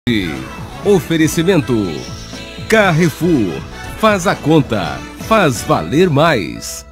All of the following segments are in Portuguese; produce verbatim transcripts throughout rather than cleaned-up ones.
Oferecimento Carrefour. Faz a conta. Faz valer mais.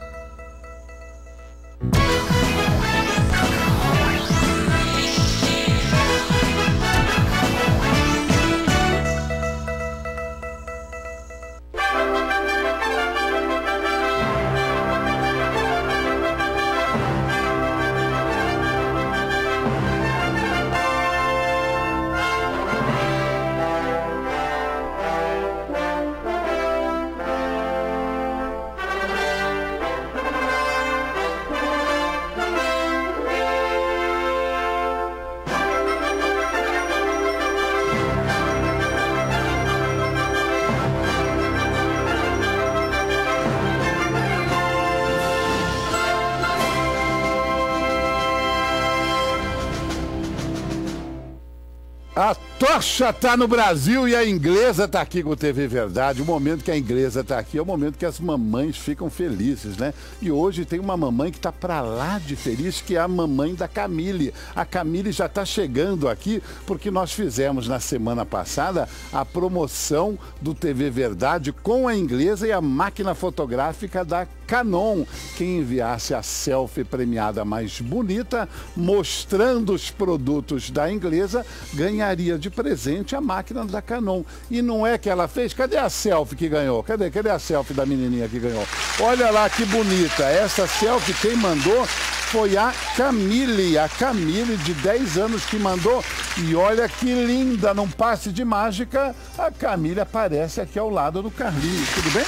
A tocha tá no Brasil e a inglesa tá aqui com o T V Verdade. O momento que a inglesa tá aqui é o momento que as mamães ficam felizes, né? E hoje tem uma mamãe que tá pra lá de feliz, que é a mamãe da Camille. A Camille já tá chegando aqui porque nós fizemos na semana passada a promoção do T V Verdade com a inglesa e a máquina fotográfica da Canon. Quem enviasse a selfie premiada mais bonita, mostrando os produtos da inglesa, ganharia de presente a máquina da Canon. E não é que ela fez? Cadê a selfie que ganhou? Cadê? Cadê a selfie da menininha que ganhou? Olha lá que bonita. Essa selfie quem mandou foi a Camille. A Camille de dez anos que mandou. E olha que linda, num passe de mágica, a Camille aparece aqui ao lado do Carlinhos. Tudo bem?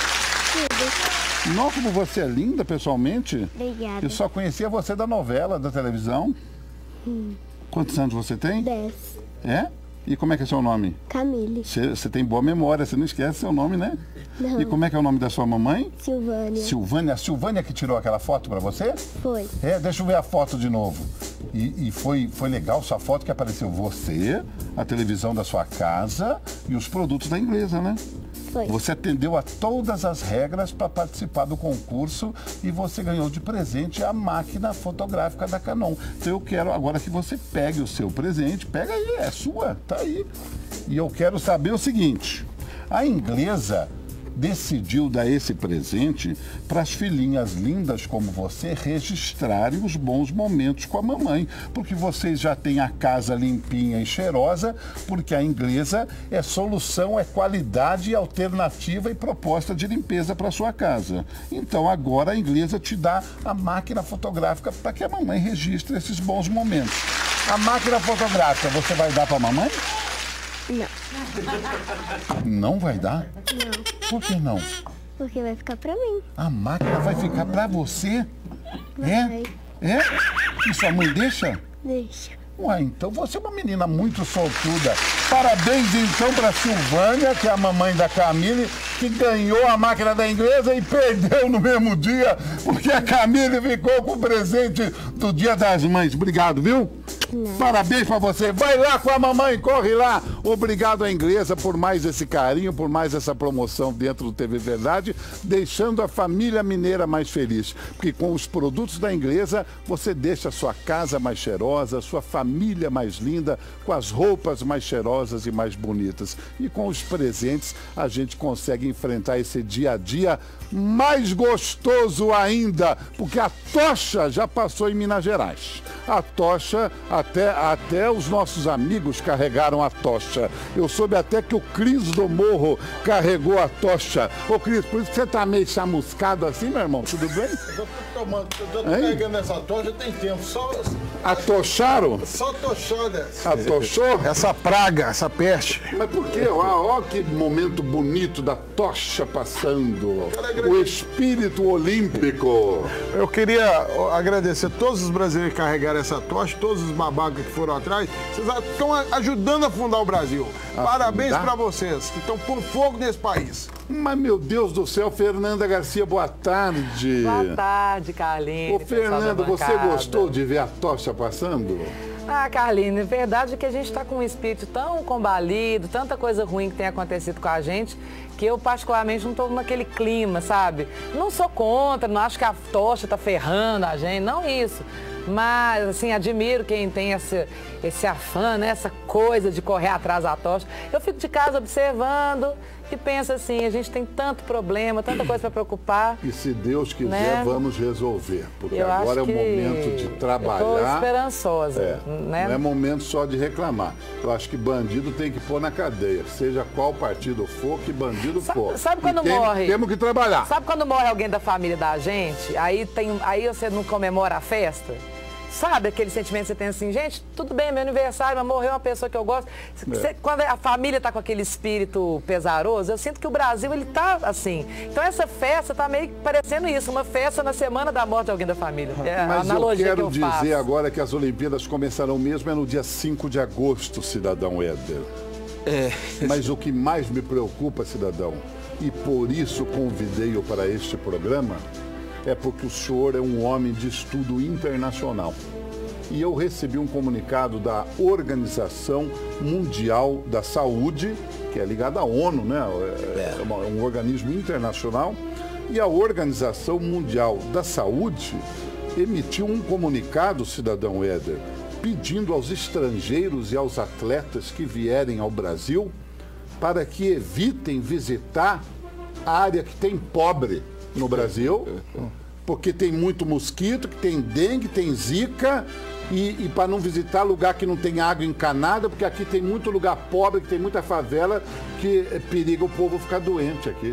Tudo. Não, como você é linda pessoalmente. Obrigada. Eu só conhecia você da novela, da televisão. Hum. Quantos anos você tem? Dez. É? E como é que é seu nome? Camille. Você tem boa memória, você não esquece seu nome, né? Não. E como é que é o nome da sua mamãe? Silvânia. Silvânia. A Silvânia que tirou aquela foto pra você? Foi. É, deixa eu ver a foto de novo. E, e foi, foi legal sua foto que apareceu você, a televisão da sua casa e os produtos da inglesa, né? Foi. Você atendeu a todas as regras para participar do concurso e você ganhou de presente a máquina fotográfica da Canon. Então eu quero agora que você pegue o seu presente, pega aí, é sua, tá aí. E eu quero saber o seguinte, a inglesa decidiu dar esse presente para as filhinhas lindas como você registrarem os bons momentos com a mamãe, porque vocês já têm a casa limpinha e cheirosa, porque a inglesa é solução, é qualidade, alternativa e proposta de limpeza para sua casa. Então agora a inglesa te dá a máquina fotográfica para que a mamãe registre esses bons momentos. A máquina fotográfica você vai dar para a mamãe? Não. Não vai dar? Não. Por que não? Porque vai ficar pra mim. A máquina vai ficar pra você? Vai. É? É? E sua mãe deixa? Deixa. Ué, então você é uma menina muito sortuda. Parabéns então pra Silvânia, que é a mamãe da Camille, que ganhou a máquina da inglesa e perdeu no mesmo dia, porque a Camille ficou com o presente do Dia das Mães. Obrigado, viu? Não. Parabéns pra você. Vai lá com a mamãe, corre lá. Obrigado à inglesa por mais esse carinho, por mais essa promoção dentro do T V Verdade, deixando a família mineira mais feliz. Porque com os produtos da inglesa, você deixa a sua casa mais cheirosa, a sua família mais linda, com as roupas mais cheirosas e mais bonitas. E com os presentes, a gente consegue enfrentar esse dia a dia mais gostoso ainda, porque a tocha já passou em Minas Gerais. A tocha, até, até os nossos amigos carregaram a tocha. Eu soube até que o Cris do Morro carregou a tocha. Ô Cris, por isso que você tá meio chamuscado assim, meu irmão? Tudo bem? Eu tô tomando, eu tô carregando essa tocha tem tempo, só... Atocharam? Só tochou dessa. Atochou? Essa praga, essa peste. Mas por quê? Olha que momento bonito da tocha passando. O espírito olímpico. Eu queria agradecer a todos os brasileiros que carregaram essa tocha, todos os babacas que foram atrás. Vocês estão ajudando a fundar o Brasil. A Parabéns fundar? pra vocês, que estão pondo fogo nesse país. Mas, meu Deus do céu, Fernanda Garcia, boa tarde. Boa tarde, Carlinhos. Ô, Fernanda, você gostou de ver a tocha passando? Ah, Carlinhos, é verdade que a gente está com um espírito tão combalido, tanta coisa ruim que tem acontecido com a gente, que eu particularmente não estou naquele clima, sabe? Não sou contra, não acho que a tocha está ferrando a gente, não isso. Mas, assim, admiro quem tem esse, esse afã, né? Essa coisa de correr atrás da tocha. Eu fico de casa observando e penso assim, a gente tem tanto problema, tanta coisa para preocupar. E se Deus quiser, né? vamos resolver. Porque eu agora é o que momento de trabalhar. Eu tô esperançosa. É, né? Não é momento só de reclamar. Eu acho que bandido tem que pôr na cadeia. Seja qual partido for, que bandido sabe, for. Sabe quando tem, morre? Temos que trabalhar. Sabe quando morre alguém da família da gente? Aí, tem, aí você não comemora a festa? Sabe aquele sentimento que você tem assim, gente, tudo bem, é meu aniversário, mas morreu uma pessoa que eu gosto. Você, é. Quando a família está com aquele espírito pesaroso, eu sinto que o Brasil, ele tá assim. Então essa festa tá meio parecendo isso, uma festa na semana da morte de alguém da família. É a mas analogia eu quero que eu dizer faço. agora que as Olimpíadas começarão mesmo é no dia cinco de agosto, cidadão Éder. É. Mas o que mais me preocupa, cidadão, e por isso convidei-o para este programa, é porque o senhor é um homem de estudo internacional. E eu recebi um comunicado da Organização Mundial da Saúde, que é ligada à ONU, né? É, uma, é um organismo internacional. E a Organização Mundial da Saúde emitiu um comunicado, cidadão Éder, pedindo aos estrangeiros e aos atletas que vierem ao Brasil para que evitem visitar a área que tem pobre no Brasil, porque tem muito mosquito, que tem dengue, tem zika, e, e para não visitar lugar que não tem água encanada, porque aqui tem muito lugar pobre, que tem muita favela, que periga o povo ficar doente aqui.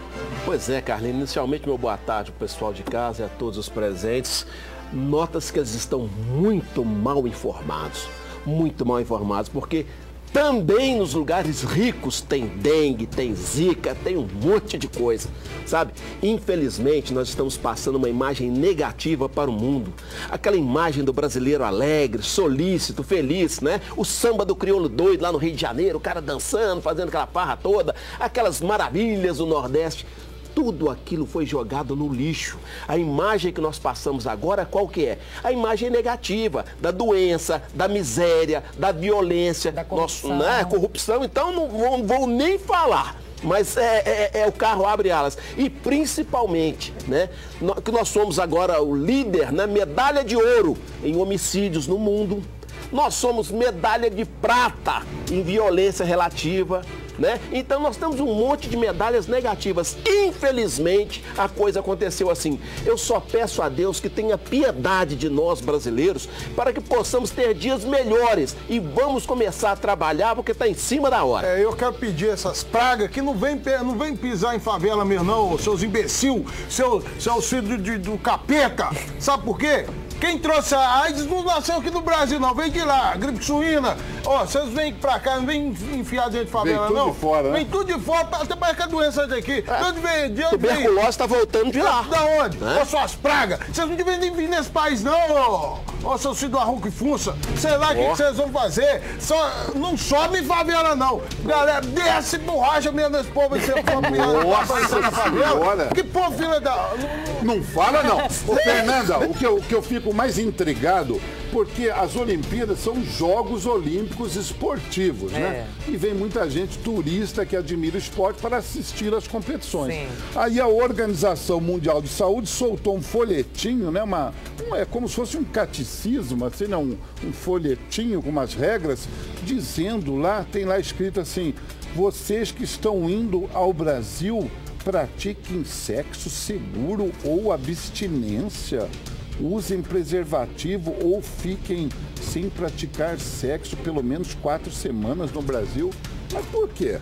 Pois é, Carlinhos, inicialmente meu boa tarde ao pessoal de casa e a todos os presentes. Nota-se que eles estão muito mal informados, muito mal informados, porque também nos lugares ricos tem dengue, tem zika, tem um monte de coisa, sabe? Infelizmente, nós estamos passando uma imagem negativa para o mundo. Aquela imagem do brasileiro alegre, solícito, feliz, né? O samba do crioulo doido lá no Rio de Janeiro, o cara dançando, fazendo aquela farra toda, aquelas maravilhas do Nordeste. Tudo aquilo foi jogado no lixo. A imagem que nós passamos agora, qual que é? A imagem negativa da doença, da miséria, da violência, da corrupção. Nossa, né? Corrupção, então não vou, vou nem falar. Mas é, é, é o carro abre alas. E principalmente, né, que nós somos agora o líder, né, medalha de ouro em homicídios no mundo. Nós somos medalha de prata em violência relativa. Né? Então nós temos um monte de medalhas negativas. Infelizmente, a coisa aconteceu assim. Eu só peço a Deus que tenha piedade de nós brasileiros para que possamos ter dias melhores e vamos começar a trabalhar porque está em cima da hora. É, eu quero pedir essas pragas que não vem, não vem pisar em favela mesmo não, seus imbecil, seu, seus filhos de, de, do capeta. Sabe por quê? Quem trouxe a AIDS não nasceu aqui no Brasil, não. Vem de lá, gripe suína. Ó, vocês vêm pra cá, não vem enfiar dentro de favela, vem tudo não. De fora, né? Vem tudo de fora, até parece que a doença daqui. De onde vem? De onde tuberculose vem? está voltando de lá. Da onde? Né? Ó, suas pragas. Vocês não devem nem vir nesse país, não, ó. Ó, seus filhos do arruco e funça. Sei lá o que, que vocês vão fazer. Só, não sobe em favela, não. Galera, desce borracha mesmo nesse povo. Esse Nossa na favela. Senhora. Que povo, filha da... Não fala, não. Ô, Fernanda, o que, eu, o que eu fico mais intrigado, porque as Olimpíadas são Jogos Olímpicos Esportivos, é. né? E vem muita gente turista que admira o esporte para assistir às competições. Sim. Aí a Organização Mundial de Saúde soltou um folhetinho, né? Uma, um, é como se fosse um catecismo, assim, né? um, um folhetinho com umas regras, dizendo lá, tem lá escrito assim, vocês que estão indo ao Brasil, pratiquem sexo seguro ou abstinência. Usem preservativo ou fiquem sem praticar sexo pelo menos quatro semanas no Brasil. Mas por quê?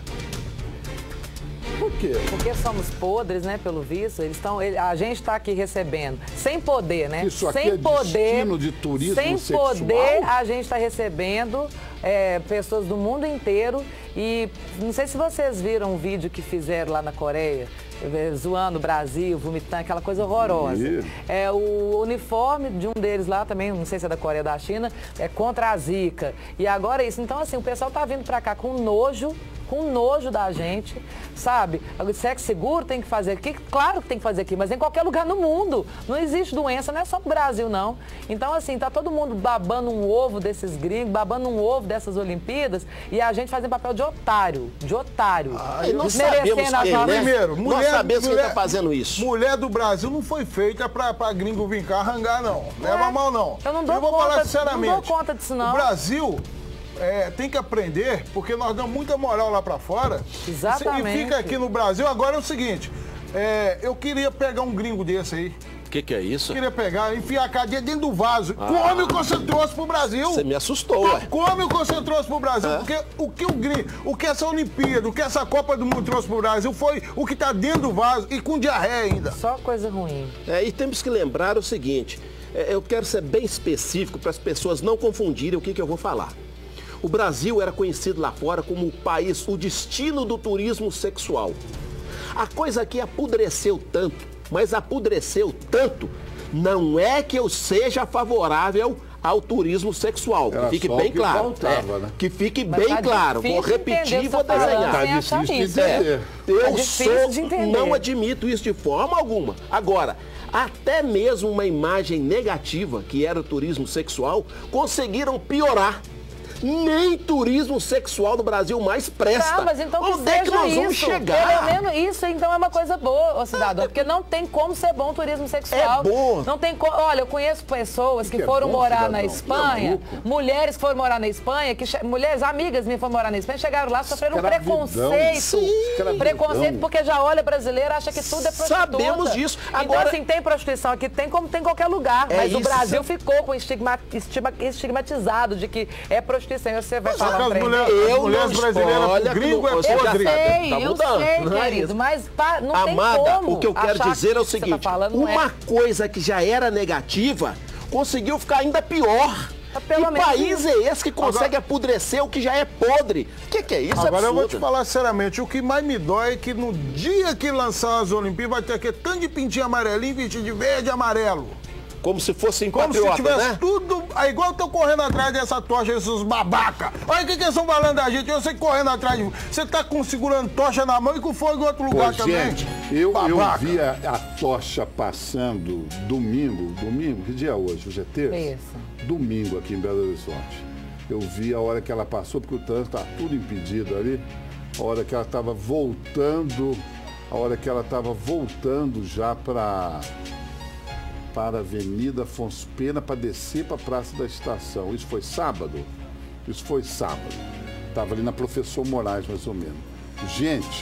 Por quê? Porque somos podres, né, pelo visto. Eles estão, a gente está aqui recebendo, sem poder, né? Isso aqui sem é poder, destino de turismo sem sexual? poder, a gente está recebendo é, pessoas do mundo inteiro. E não sei se vocês viram o vídeo que fizeram lá na Coreia, zoando o Brasil, vomitando, aquela coisa horrorosa. É, o uniforme de um deles lá também, não sei se é da Coreia ou da China, é contra a zika. E agora é isso. Então, assim, o pessoal tá vindo pra cá com nojo, com nojo da gente, sabe? Sexo seguro tem que fazer aqui, claro que tem que fazer aqui, mas em qualquer lugar no mundo. Não existe doença, não é só no Brasil, não. Então, assim, tá todo mundo babando um ovo desses gringos, babando um ovo dessas Olimpíadas, e a gente fazendo papel de otário, de otário. Ah, nós sabemos as quem, nossas... né? Primeiro, Nós mulher, sabemos mulher, quem tá fazendo isso. Mulher do Brasil não foi feita pra, pra gringo vir cá arrangar, não. Leva É, mal, não. eu não dou vou conta- falar sinceramente. não dou conta disso, não. O Brasil é, tem que aprender, porque nós damos muita moral lá pra fora. Exatamente. E fica aqui no Brasil. Agora é o seguinte, é, eu queria pegar um gringo desse aí. O que, que é isso? Queria pegar, enfiar a cadeia dentro do vaso. Come o que você trouxe pro Brasil. Você me assustou, ué. Come o que você trouxe pro Brasil. É. Porque o que o gringo, o que essa Olimpíada, o que essa Copa do Mundo trouxe pro Brasil foi o que tá dentro do vaso e com diarreia ainda. Só coisa ruim. É, e temos que lembrar o seguinte, é, eu quero ser bem específico para as pessoas não confundirem o que, que eu vou falar. O Brasil era conhecido lá fora como o país, o destino do turismo sexual. A coisa aqui apodreceu tanto, mas apodreceu tanto, não é que eu seja favorável ao turismo sexual, que Era fique só bem o que claro. faltava, é, né? Que fique Mas bem tá claro. Vou difícil de repetir entender e vou o que você tá desenhar. falando, Tá sem achar difícil de isso. entender. Eu É difícil de sou, entender. não admito isso de forma alguma. Agora, até mesmo uma imagem negativa, que era o turismo sexual, conseguiram piorar. Nem turismo sexual no Brasil mais presta. Tá, mas então que Onde é que seja nós vamos isso. chegar? Pelo menos isso, então, é uma coisa boa, ô cidadão. Porque não tem como ser bom turismo sexual. É bom. Não tem co... Olha, eu conheço pessoas que, que é foram bom, morar cidadão? na Que Espanha, maluco. mulheres que foram morar na Espanha, que che... mulheres, amigas minhas foram morar na Espanha, chegaram lá, sofreram um Escravidão. preconceito. Sim. Escravidão. Preconceito porque já olha brasileiro, acha que tudo é prostituta. Sabemos disso. Então, Agora- assim, tem prostituição aqui, tem como tem em qualquer lugar. É mas o isso. Brasil ficou com estigma... estigma- estigmatizado de que é prostituição. E você vai Só que falar as pra ele. mulheres, Eu as mulheres não brasileiras, olha o gringo que é não- você Eu já podre. sabe. sei, Tá eu mudando, sei, não é querido, isso? mas pá, não Amada, tem como o que eu quero achar dizer é o que você seguinte, tá falando, não é. uma coisa que já era negativa, conseguiu ficar ainda pior. Mas pelo Que menos país isso. é esse que consegue apodrecer o que já é podre? O que, que é isso? Agora eu vou te Absurdo. falar seriamente, o que mais me dói é que no dia que lançar as Olimpíadas vai ter aquele tanto de pintinho amarelinho, vestido de verde e amarelo. Como se fossem Como se patriotas, tivesse né? tudo. É igual eu tô correndo atrás dessa tocha, esses babaca. Olha o que, que eles estão falando da gente. Eu sei correndo atrás de. Você tá com, segurando tocha na mão e com fogo em outro Pô, lugar também. gente, eu, eu Babaca. vi a, a tocha passando domingo, domingo, que dia é hoje? Hoje é terça? Terça. Domingo aqui em Belo Horizonte. Eu vi a hora que ela passou, porque o trânsito tá tudo impedido ali. A hora que ela estava voltando, a hora que ela estava voltando já para para a Avenida Afonso Pena para descer para a Praça da Estação. Isso foi sábado? Isso foi sábado. Estava ali na Professor Moraes, mais ou menos. Gente,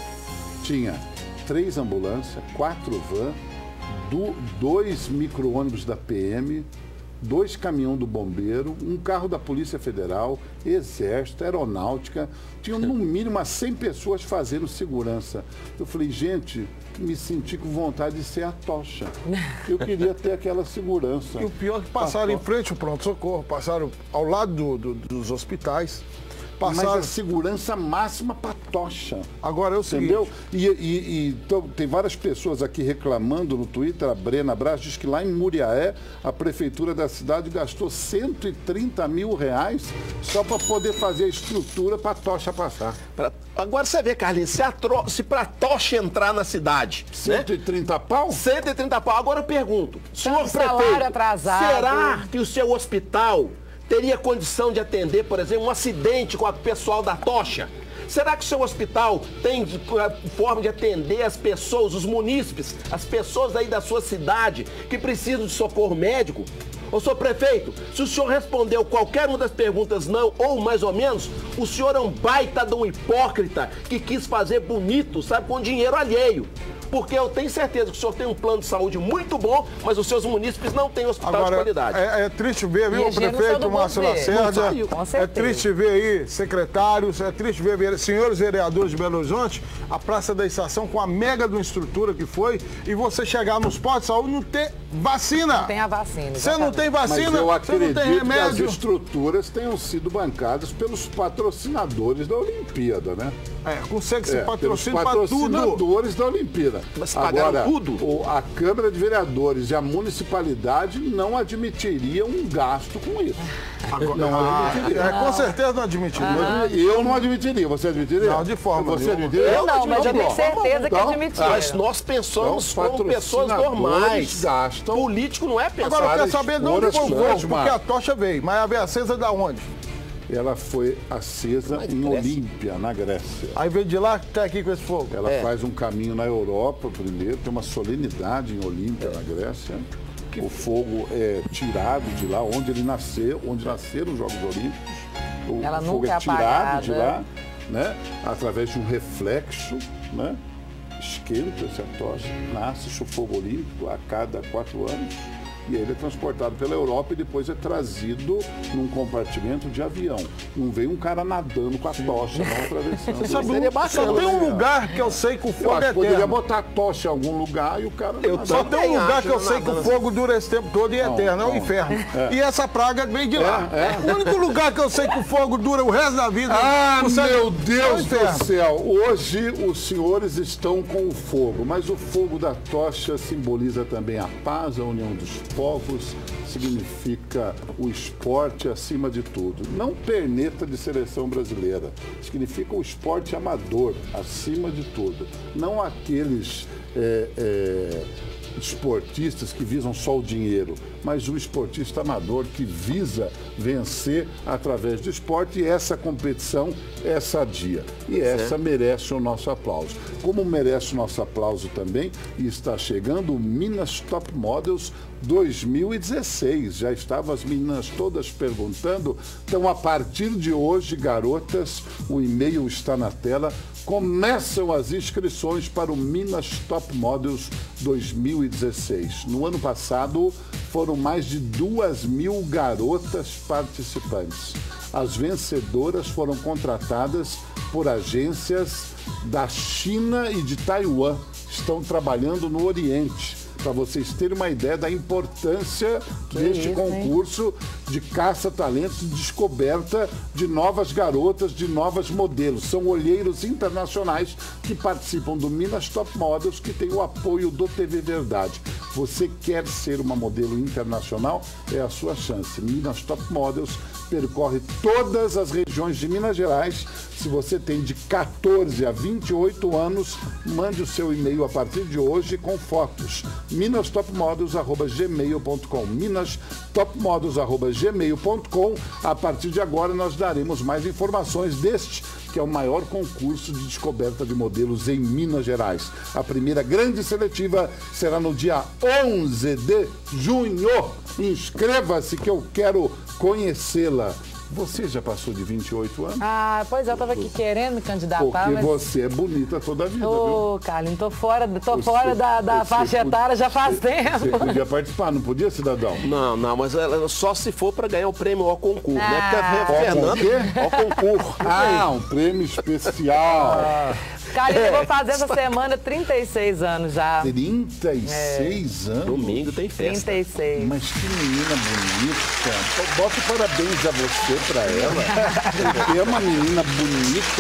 tinha três ambulâncias, quatro vans, do, dois micro-ônibus da P M, dois caminhões do bombeiro, um carro da Polícia Federal, Exército, Aeronáutica. Tinham no mínimo umas cem pessoas fazendo segurança. Eu falei, gente, me senti com vontade de ser a tocha. Eu queria ter aquela segurança. E o pior é que passaram em frente ao pronto-socorro, passaram ao lado do- do- dos hospitais. Mas Passaram. a segurança máxima para tocha. Agora é o seguinte. Entendeu? E, e- e, então, tem várias pessoas aqui reclamando no Twitter. A Brena Braz diz que lá em Muriaé, a prefeitura da cidade gastou cento e trinta mil reais só para poder fazer a estrutura para a tocha passar. Pra- Agora você vê, Carlinhos, se, a tro... se pra tocha entrar na cidade, né? cento e trinta pau? cento e trinta pau. Agora eu pergunto, senhor Tanto salário prefeito, atrasado. será que o seu hospital teria condição de atender, por exemplo, um acidente com o pessoal da tocha? Será que o seu hospital tem eh, forma de atender as pessoas, os munícipes, as pessoas aí da sua cidade que precisam de socorro médico? Ô, senhor prefeito, se o senhor respondeu qualquer uma das perguntas não, ou mais ou menos, o senhor é um baita de um hipócrita que quis fazer bonito, sabe, com dinheiro alheio. Porque eu tenho certeza que o senhor tem um plano de saúde muito bom, mas os seus munícipes não têm hospital de Agora, qualidade. é, é triste ver, viu, E o a gente não saiu prefeito do Márcio governo. Lacerda. Não saiu. Com É certeza. triste ver aí secretários, é triste ver, ver senhores vereadores de Belo Horizonte, a Praça da Estação com a mega de uma estrutura que foi, e você chegar nos postos de saúde e não ter vacina. Não tem a vacina. Você não exatamente. tem Mas vacina, eu você não acredito tem que as remédio. estruturas tenham sido bancadas pelos patrocinadores da Olimpíada, né? É, consegue É, ser pelos patrocínio para tudo. patrocinadores da Olimpíada. Mas pagaram Agora, tudo? o- a Câmara de Vereadores e a municipalidade não admitiriam um gasto com isso. Agora, Não ah, admitiria. é, com certeza não admitiria. Eu não admitiria. Você admitiria? Não, de forma Você nenhuma. admitiria? Eu não, mas eu tenho Bom, certeza que então, admitiria. Mas nós pensamos Então, como pessoas patrocinadores normais. gastam. Político não é pensar. Agora eu Para quero saber de onde expor foi o as fogo, fontes, porque Marcos. a tocha veio. Mas a veio acesa da onde? Ela foi acesa Mas em Grécia. Olímpia, na Grécia. Aí veio de lá, tá aqui com esse fogo. Ela É. faz um caminho na Europa primeiro, tem uma solenidade em Olímpia, na Grécia. O fogo é tirado de lá, onde ele nasceu, onde nasceram os Jogos Olímpicos. O Ela fogo nunca é é tirado de apagada. lá, né? Através de um reflexo, né? Esquenta-se a tocha, nasce o fogo olímpico a cada quatro anos. E ele é transportado pela Europa e depois é trazido num compartimento de avião. Não vem um cara nadando com a tocha, não atravessando. Você sabe, seria só bacana, tem um né? lugar que eu sei que o Eu fogo acho é que poderia eterno. botar a tocha em algum lugar e o cara... Eu não Só nada. tem um também lugar acho, que eu sei que o nadando. fogo dura esse tempo todo e é Não, eterno, é o não. inferno. E essa praga vem de lá. É, O único lugar que eu sei que o fogo dura o resto da vida. Ah, o céu- meu é o Deus inferno. do céu! Hoje os senhores estão com o fogo, mas o fogo da tocha simboliza também a paz, a união dos povos, significa o esporte acima de tudo. Não perneta de seleção brasileira, significa o esporte amador acima de tudo. Não aqueles é, é, esportistas que visam só o dinheiro, mas o esportista amador que visa vencer através do esporte, e essa competição é sadia. E essa merece o nosso aplauso. Como merece o nosso aplauso também, e está chegando o Minas Top Models dois mil e dezesseis. Já estavam as meninas todas perguntando. Então, a partir de hoje, garotas, o e-mail está na tela. Começam as inscrições para o Minas Top Models dois mil e dezesseis. No ano passado, foram mais de duas mil garotas participantes. As vencedoras foram contratadas por agências da China e de Taiwan. Estão trabalhando no Oriente. Para vocês terem uma ideia da importância deste isso, concurso de caça-talentos e descoberta de novas garotas, de novos modelos. São olheiros internacionais que participam do Minas Top Models, que tem o apoio do T V Verdade. Você quer ser uma modelo internacional? É a sua chance. Minas Top Models percorre todas as regiões de Minas Gerais. Se você tem de quatorze a vinte e oito anos, mande o seu e-mail a partir de hoje com fotos. minas top models arroba gmail ponto com minas top models arroba gmail ponto com. A partir de agora nós daremos mais informações deste, que é o maior concurso de descoberta de modelos em Minas Gerais. A primeira grande seletiva será no dia onze de junho. Inscreva-se que eu quero conhecê-la. Você já passou de vinte e oito anos? Ah, pois é, eu tava aqui querendo me candidatar, Porque mas... você é bonita toda a vida, viu? Ô, Carlinhos, tô fora, tô Você- fora da, da você faixa podia- etária já faz Você tempo. podia participar, não podia, cidadão? Não, não, mas ela só se for para ganhar o prêmio ao concurso, né? Porque a Ah. Fernanda quê? ao concurso. Ah, um prêmio especial. Carlinhos, eu vou fazer essa semana trinta e seis anos já. trinta e seis anos. Domingo tem festa. trinta e seis. Mas que menina bonita. Bota parabéns a você pra ela. Porque é uma menina bonita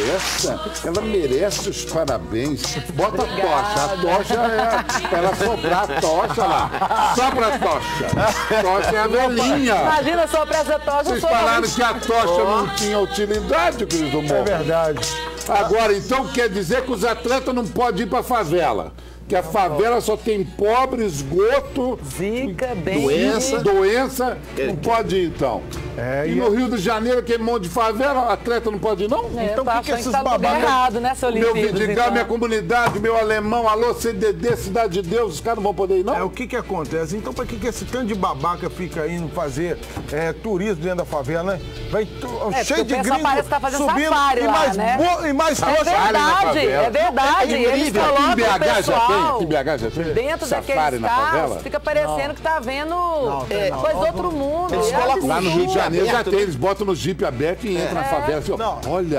dessa, ela merece os parabéns. Bota a tocha. A tocha é ela soprar a tocha lá. Sopra a tocha. Tocha é a velhinha. Imagina só pra essa tocha, eu Vocês sou falaram que a tocha não tinha utilidade, Cris do É Morro. verdade. Agora, então quer dizer que os atletas não podem ir pra favela. Que a favela só tem pobre, esgoto, Zica, bem... Doença. doença. Não pode ir, então. É, E e- no Rio de Janeiro, aquele monte de favela, atleta não pode ir, não? É, Então, eu tô o que que achando esses tá tudo babacas- errado, né, seu Meu Olimpíadas, Vidigal, então. minha comunidade, meu alemão, alô, C D D, Cidade de Deus, os caras não vão poder ir, não? É, o que que acontece? Então, pra que que esse tanto de babaca fica indo fazer é, turismo dentro da favela, né? Vai tu- É, cheio porque de o pessoal gringo parece que tá fazendo subindo safari e lá, mais, né? bo- e mais É trouxa. verdade, favela. é verdade. É Eles incrível. colocam Aqui em B H o já pessoal tem? Aqui em B H já tem? dentro Safari daqueles na carros, favela? fica parecendo que tá vendo tem, é, não. coisa do outro mundo. Eles É colocam absurdo. Lá no Rio de Janeiro já aberto, tem, né? eles botam no Jeep aberto e entram na favela. Assim, ó, Não. olha,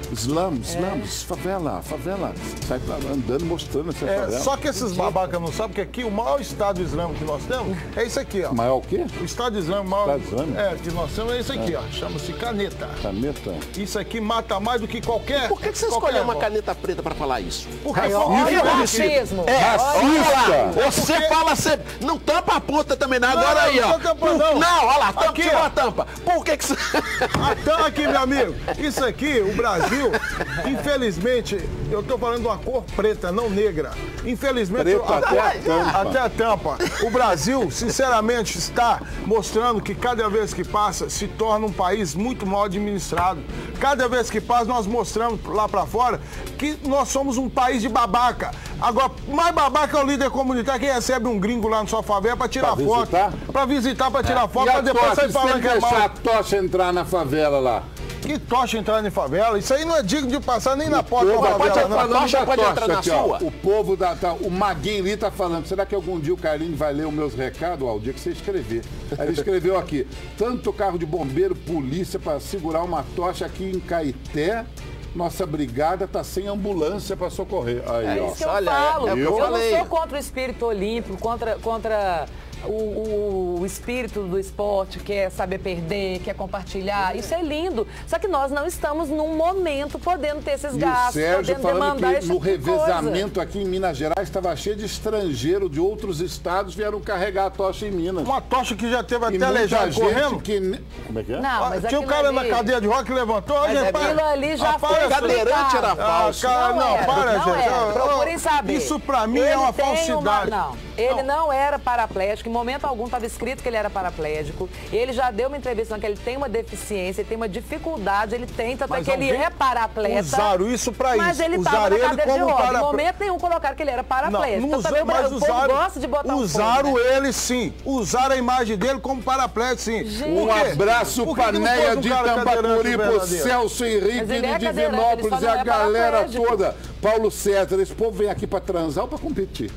Slum, slums, favela, favela. Sai pra, andando, mostrando essa É, favela. só que esses babacas não sabem que aqui o maior Estado Islâmico que nós temos é isso aqui, ó. Maior o quê? O Estado Islâmico maior, Estado Islâmico? é, que nós temos é isso aqui, ó. Chama-se caneta. Caneta. Isso aqui mata mais do que qualquer. Por que, que você qualquer escolheu uma negócio. caneta preta para falar isso? Porque Aí, foi- olha Isso o é racismo. É, olha lá, você Porque- fala sempre. Não tampa a ponta também, não. Agora Não, aí, não ó. tô tampando, Por- não. não, olha lá, tampa, Aqui, tirou ó. a tampa. Por que que você. Então aqui, meu amigo, isso aqui, o Brasil, infelizmente, eu tô falando de uma cor preta, não negra. Infelizmente, Preto até a tampa. até a tampa. O Brasil, sinceramente, está mostrando que cada vez que passa, se torna um país muito mal administrado. Cada vez que passa, nós mostramos lá pra fora que nós somos um país de babaca. Agora, mais babaca é o líder comunitário que recebe um gringo lá na sua favela pra tirar Pra foto. visitar? Pra visitar, pra tirar foto, E pra a depois tocha, sair se falando ele que é deixar mal. a tocha entrar na favela lá. Que tocha entrar em favela? Isso aí não é digno de passar nem na porta da Pode favela, estar não. falando tocha da pode tocha entrar na aqui, ó. sua? O povo da... Tá, o Maguinho ali tá falando, será que algum dia o Carlinhos vai ler os meus recados? Ó, o dia que você escrever. Aí ele escreveu aqui, tanto carro de bombeiro, polícia para segurar uma tocha aqui em Caeté, nossa brigada tá sem ambulância para socorrer. Aí, É ó. isso que eu Olha, falo. é o que eu eu falei. não sou contra o espírito olímpico, contra, contra o, o- o espírito do esporte, que é saber perder, que é compartilhar. Isso é lindo. Só que nós não estamos num momento podendo ter esses E o gastos, Sérgio podendo falando demandar que esse no tipo de coisa. revezamento aqui em Minas Gerais estava cheio de estrangeiro de outros estados vieram carregar a tocha em Minas. Uma tocha que já teve E até muita aleijado gente correndo. que... ne- Como é que é? Não, mas Tinha um aquilo cara ali- na cadeia de rock que levantou. Mas gente, aquilo para. ali já Ah, foi para, Cadeirante era Ah, falso. cara, não, era, para, não gente. era. Ah, Procurem ah, saber. Isso pra mim Ele é uma tem falsidade. não, ele não. era paraplégico. Em momento algum estava escrito que ele era paraplégico. Ele já deu uma entrevista que ele tem uma deficiência, ele tem uma dificuldade, ele tem, tanto é Mas que ele alguém é paratleta. Usaram isso pra Mas isso. ele Usaram estava na ele cadeira de como roda. Em paraplégico. momento nenhum colocaram que ele era paraplégico. Não, Então, usa- também o mas Brasil- o povo usaram, gosta de botar um usaram fogo, né? ele sim. Usaram a imagem dele como paraplégico, sim. Gente. Um Por quê? abraço, Por que que não Paneia pôs um de cara Tambacuri, cadeirante pro verdadeiro? Celso Henrique Mas ele é de cadeirante, Divinópolis ele e só a não é galera paraplégico. toda. Paulo César, esse povo vem aqui pra transar ou pra competir?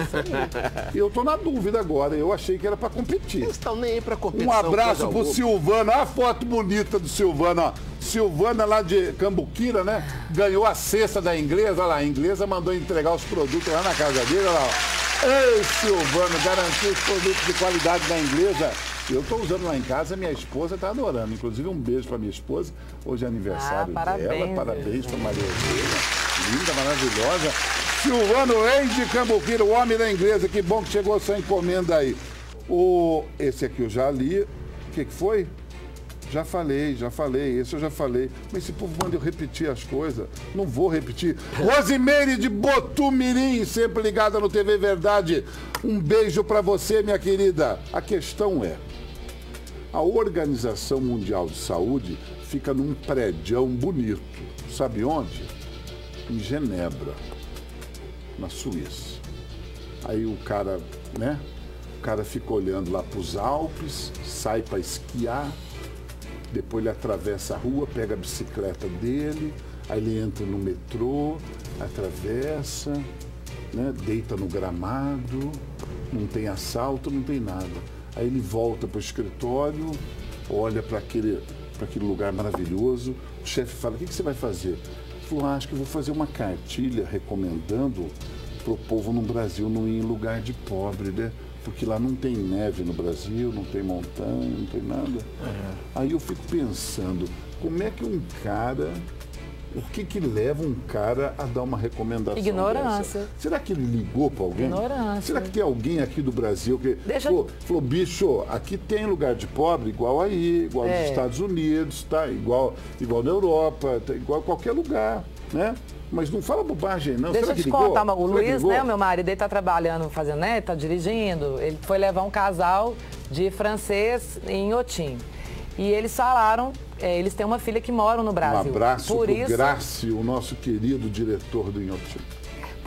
E eu tô na dúvida agora, eu achei que era pra competir. Eles estão nem aí pra competição. Um abraço coisa pro alguma. Silvano, olha a foto bonita do Silvano, ó. Silvana lá de Cambuquira, né? Ganhou a cesta da inglesa, olha lá, a inglesa mandou entregar os produtos lá na casa dele, olha lá, ó. Ei, Silvano, garantiu os produtos de qualidade da inglesa. Eu tô usando lá em casa, minha esposa tá adorando. Inclusive, um beijo pra minha esposa. Hoje é aniversário Ah, parabéns, dela. Parabéns pra Maria Eugênia. Linda, maravilhosa. Silvano Reis de Cambuquira, o homem da inglesa. Que bom que chegou essa encomenda aí. O... Esse aqui eu já li. O que, que foi? Já falei, já falei, esse eu já falei. Mas esse povo manda eu repetir as coisas. Não vou repetir. Rosimeire de Botumirim, sempre ligada no T V Verdade. Um beijo pra você, minha querida. A questão é, a Organização Mundial de Saúde fica num prédião bonito. Sabe onde? Em Genebra, na Suíça. Aí o cara, né? O cara fica olhando lá para os Alpes, sai para esquiar, depois ele atravessa a rua, pega a bicicleta dele, aí ele entra no metrô, atravessa, né? Deita no gramado, não tem assalto, não tem nada. Aí ele volta para o escritório, olha para aquele, para aquele lugar maravilhoso, o chefe fala, o que, que você vai fazer? Ele falou, ah, acho que eu vou fazer uma cartilha recomendando para o povo no Brasil não ir em lugar de pobre, né? Porque lá não tem neve no Brasil, não tem montanha, não tem nada. É. Aí eu fico pensando, como é que um cara, o que que leva um cara a dar uma recomendação Ignorância. dessa? Será que ele ligou para alguém? Ignorância. Será que tem alguém aqui do Brasil que Deixa- falou, falou, bicho, aqui tem lugar de pobre igual aí, igual É. nos Estados Unidos, tá? Igual, igual na Europa, tá? Igual a qualquer lugar, né? Mas não fala bobagem, não. Deixa Será eu que te ligou? contar, o Será que Luiz, ligou? né, o meu marido, ele tá trabalhando, fazendo, né, tá dirigindo, ele foi levar um casal de francês em Inhotim. E eles falaram, é, eles têm uma filha que mora no Um Brasil. abraço Por pro isso, Graci, o nosso querido diretor do Inhotim.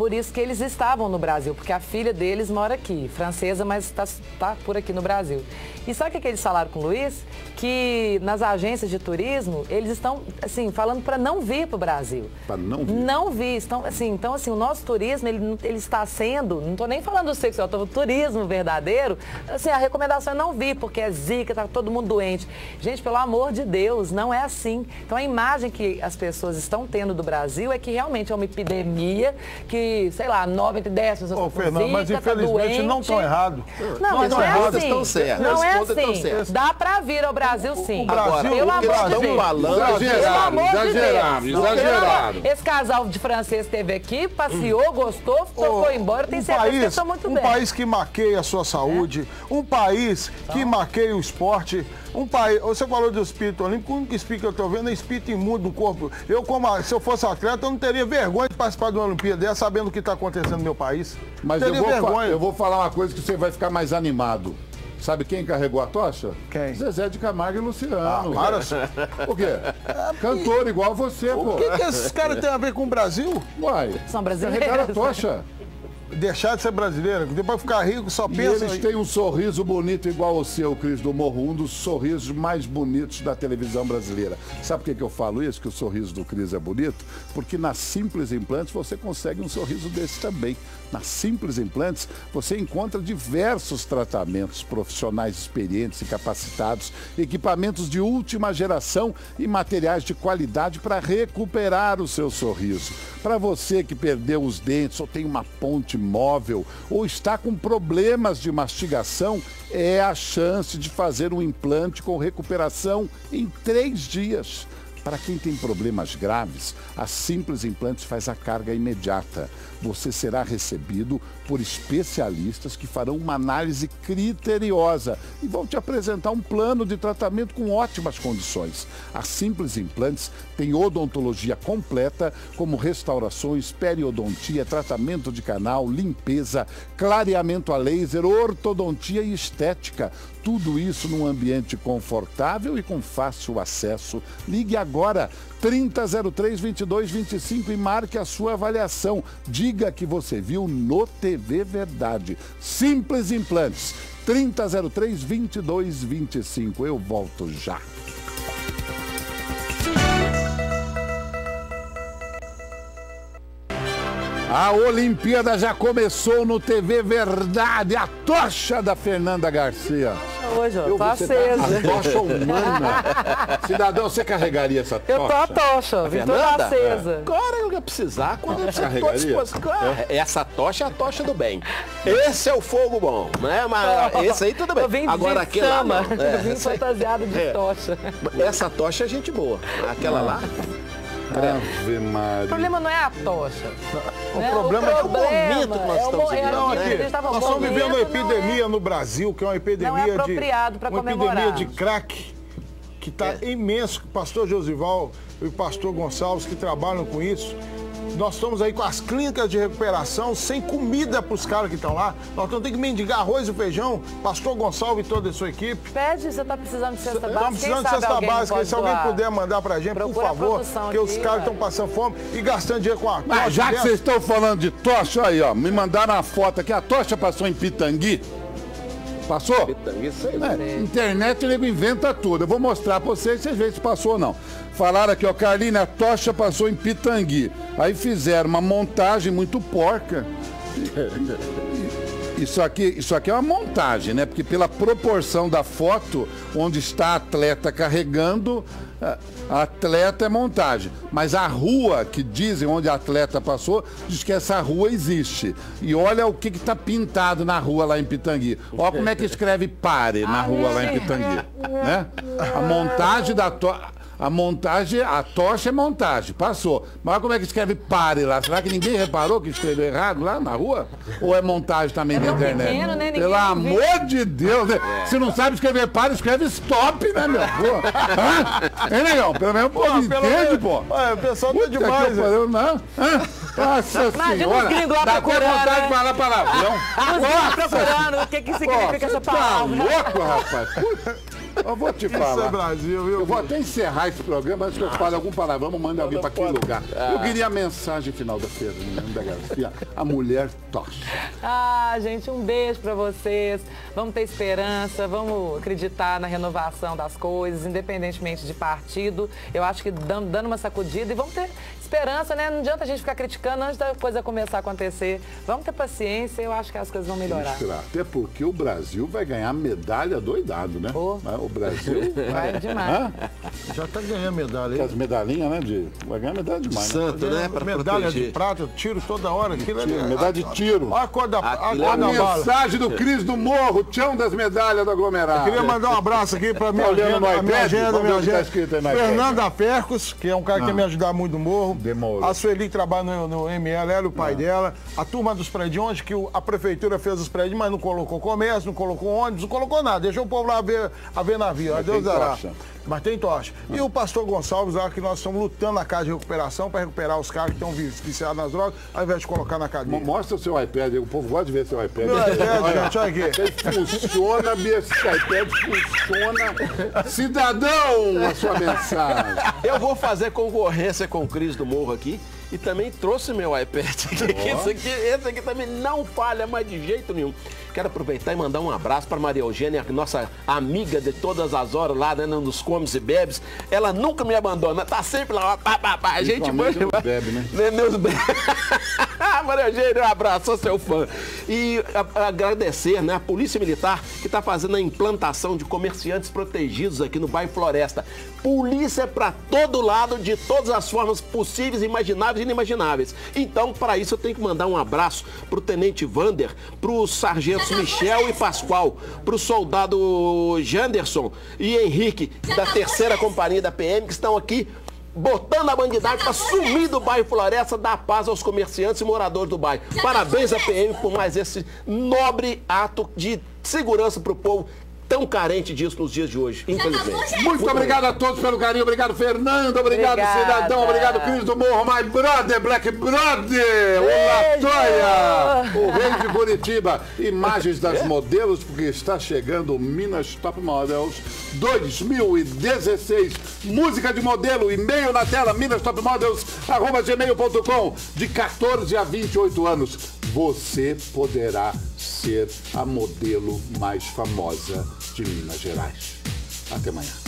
por isso que eles estavam no Brasil, porque a filha deles mora aqui, francesa, mas está tá por aqui no Brasil. E sabe o que eles falaram com o Luiz? Que nas agências de turismo, eles estão, assim, falando para não vir para o Brasil. Para não vir? Não vir. Estão, assim, então, assim, o nosso turismo, ele, ele está sendo, não estou nem falando do sexual, estou falando do turismo verdadeiro, assim, a recomendação é não vir, porque é zika, está todo mundo doente. Gente, pelo amor de Deus, não é assim. Então, a imagem que as pessoas estão tendo do Brasil é que realmente é uma epidemia que, sei lá, nove entre dez pessoas Ô, estão com Fernando, zika, mas tá infelizmente doente. não estão errados. Não, Não mas não estão é errados, assim. estão certos. Não é Responda, estão assim. certos. Dá pra vir ao Brasil, sim. O Brasil- Agora, Pelo o que amor eles de estão Deus. falando... Pelo Exagerado, amor de exagerado, Deus. exagerado. Pelo- Esse casal de francês esteve aqui, passeou, gostou, foi embora. Tem um certeza que país, estão muito um bem. país que maqueia a sua saúde, um país que maqueia o esporte, um país. Você falou do espírito olímpico, o único espírito que eu estou vendo é espírito imundo no corpo. Eu, como a- se eu fosse atleta, eu não teria vergonha de participar de uma Olimpíada dessa, sabendo o que está acontecendo no meu país. Mas eu teria vou, fa- vergonha. eu vou falar uma coisa que você vai ficar mais animado. Sabe quem carregou a tocha? Quem? Zezé de Camargo e Luciano. Ah, para. Por quê? Cantor igual você, pô. O que, que esses caras têm a ver com o Brasil? Uai, São carregaram a brasileiros. tocha. Deixar de ser brasileiro, depois de ficar rico, só E pensa eles em- têm um sorriso bonito igual o seu, Cris do Morro, um dos sorrisos mais bonitos da televisão brasileira. Sabe por que, que eu falo isso, que o sorriso do Cris é bonito? Porque na Simples Implantes você consegue um sorriso desse também. Na Simples Implantes você encontra diversos tratamentos, profissionais experientes e capacitados, equipamentos de última geração e materiais de qualidade para recuperar o seu sorriso. Para você que perdeu os dentes ou tem uma ponte móvel ou está com problemas de mastigação, é a chance de fazer um implante com recuperação em três dias. Para quem tem problemas graves, a Simples Implantes faz a carga imediata. Você será recebido por especialistas que farão uma análise criteriosa e vão te apresentar um plano de tratamento com ótimas condições. A Simples Implantes tem odontologia completa, como restaurações, periodontia, tratamento de canal, limpeza, clareamento a laser, ortodontia e estética. Tudo isso num ambiente confortável e com fácil acesso. Ligue agora, trinta zero três, vinte e dois vinte e cinco e marque a sua avaliação. Diga que você viu no T V Verdade. Simples Implantes, trinta zero três, vinte e dois vinte e cinco. Eu volto já. A Olimpíada já começou no T V Verdade, a tocha da Fernanda Garcia. Hoje, ó, Eu tô vou ser acesa. a tocha humana. Cidadão, você carregaria essa tocha? Eu tô a tocha, vim toda Fernanda? acesa. Agora eu ia precisar, quando eu precisar, tô à Carregaria? disposição. Claro, essa tocha é a tocha do bem. Esse é o fogo bom, né? Mas esse aí tudo bem. Eu vim Agora de aquele lá chama, não. É, eu vim essa aí- fantasiado de é. tocha. Essa tocha é gente boa. Aquela lá... Ave O Maria. problema não é a tocha. O né? problema é o momento que nós é o estamos mo- é vivendo, o- né? a gente tava Nós estamos momento, vivendo uma não epidemia no Brasil, que é uma epidemia Não é de. apropriado pra uma comemorar. epidemia de crack, que está imenso. O pastor Josival e o pastor Gonçalves, que trabalham com isso. Nós estamos aí com as clínicas de recuperação, sem comida para os caras que estão lá. Nós estamos tendo que mendigar arroz e feijão. Pastor Gonçalves e toda a sua equipe. Pede, você tá precisando de cesta básica. Estamos precisando Quem de sabe cesta alguém não básica. pode Se alguém doar? puder mandar pra gente, por Procura a favor. produção Porque os aqui, caras ué. estão passando fome e gastando dinheiro com a Mas já que vocês estão falando de tocha, aí, ó, me mandaram uma foto aqui. A tocha passou em Pitangui. Passou? Isso aí, É, internet, o nego inventa tudo. Eu vou mostrar pra vocês, vocês veem se passou ou não. Falaram aqui, ó, Carline, a tocha passou em Pitangui. Aí fizeram uma montagem muito porca. Isso aqui, isso aqui é uma montagem, né? Porque pela proporção da foto, onde está a atleta carregando, a a atleta é montagem. Mas a rua que dizem onde a atleta passou, diz que essa rua existe. E olha o que está pintado na rua lá em Pitangui. Olha como é que escreve pare na rua lá em Pitangui. Né? A montagem da tocha. A montagem, a tocha é montagem, passou. Mas olha como é que escreve pare lá. Será que ninguém reparou que escreveu errado lá na rua? Ou é montagem também da tão internet? pequeno, né? Ninguém Pelo viu. amor de Deus, né? Se não sabe escrever pare, escreve stop, né, meu? Pô. Hã? Hein, negão? Pelo menos o povo entende, pô. Olha, o pessoal tá Puta que demais. eu pariu, não. Hã? Nossa Imagina senhora. os gringos lá Dá até procurando, vontade né? de falar palavrão. Os gringos procurando o que, que significa Pô, essa você tá palavra. louco, rapaz? Puta. Eu vou te Isso falar. é Brasil, viu? Eu vou até encerrar esse programa antes que eu fale algum palavrão, mande alguém para aquele lugar. Eu queria a mensagem final da Fernanda Garcia, a mulher tocha. Ah, gente, um beijo pra vocês. Vamos ter esperança, vamos acreditar na renovação das coisas, independentemente de partido. Eu acho que dando, dando uma sacudida e vamos ter esperança, né? Não adianta a gente ficar criticando antes da coisa começar a acontecer. Vamos ter paciência, eu acho que as coisas vão melhorar. Até porque o Brasil vai ganhar medalha doidado, né? Oh. O Brasil vai demais. Hã? Já tá ganhando medalha aí. As medalhinhas, né? De... Vai ganhar medalha demais. Santo, né? Pra medalha proteger. de prata, tiro toda hora. Aquilo é... Tiro, medalha de tiro. Olha a cor da, a Aquilo cor A da bala. mensagem do Cris do Morro, tchão das medalhas do aglomerado. Queria mandar um abraço aqui pra minha Tá olhando no agenda, a minha iPad? agenda, Vamos minha ver o que tá agenda. escrito aí no iPad. Fernanda Percos, que é um cara que Ah. quer me ajudar muito no morro. Demorou. A Sueli trabalha no, no M L, ela e o pai dela. A turma dos prédios, onde que o- a prefeitura fez os prédios, mas não colocou comércio, não colocou ônibus, não colocou nada. Deixou o povo lá ver, a ver navio. Aí Deus tem dará. tocha. Mas tem tocha. E o pastor Gonçalves lá, que nós estamos lutando na casa de recuperação para recuperar os caras que estão vi- viciados nas drogas, ao invés de colocar na cadeia. Mo- Mostra o seu iPad, o povo gosta de ver seu iPad. Meu iPad, gente, olha aqui. Ele funciona, esse iPad funciona. Cidadão, a sua mensagem. Eu vou fazer concorrência com o Cris do Morro aqui e também trouxe meu iPad. Esse aqui, esse aqui também não falha mais de jeito nenhum. Quero aproveitar e mandar um abraço para Maria Eugênia, nossa amiga de todas as horas lá, né, nos comes e bebes. Ela nunca me abandona, tá sempre lá, ó, pá, pá, pá. A gente Principalmente manda. nos bebe, né? Né, Meus bebes. Maria Eugênia, um abraço, sou seu fã. E a- agradecer, né, a Polícia Militar que está fazendo a implantação de comerciantes protegidos aqui no bairro Floresta. Polícia para todo lado, de todas as formas possíveis, imagináveis e inimagináveis. Então, para isso, eu tenho que mandar um abraço pro Tenente Vander, pro Sargentos Michel e Pascoal, pro soldado Janderson e Henrique, da terceira companhia da P M, que estão aqui botando a bandidagem para sumir do bairro Floresta, dar paz aos comerciantes e moradores do bairro. Parabéns à P M por mais esse nobre ato de segurança para o povo tão carente disso nos dias de hoje, infelizmente. Muito obrigado a todos pelo carinho. Obrigado, Fernando. Obrigado, Obrigada. cidadão. Obrigado, Cris do Morro. My brother, Black Brother. O Latoya, o rei de Curitiba. Imagens das modelos, porque está chegando o Minas Top Models dois mil e dezesseis. Música de modelo, e-mail na tela, minas top models arroba gmail ponto com. De quatorze a vinte e oito anos, você poderá ser a modelo mais famosa de Minas Gerais. Até amanhã.